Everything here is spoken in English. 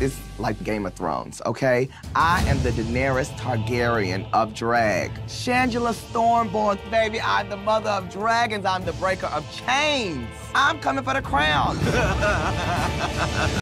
It's like Game of Thrones, okay? I am the Daenerys Targaryen of drag. Shangela Stormborn, baby, I'm the mother of dragons. I'm the breaker of chains. I'm coming for the crown.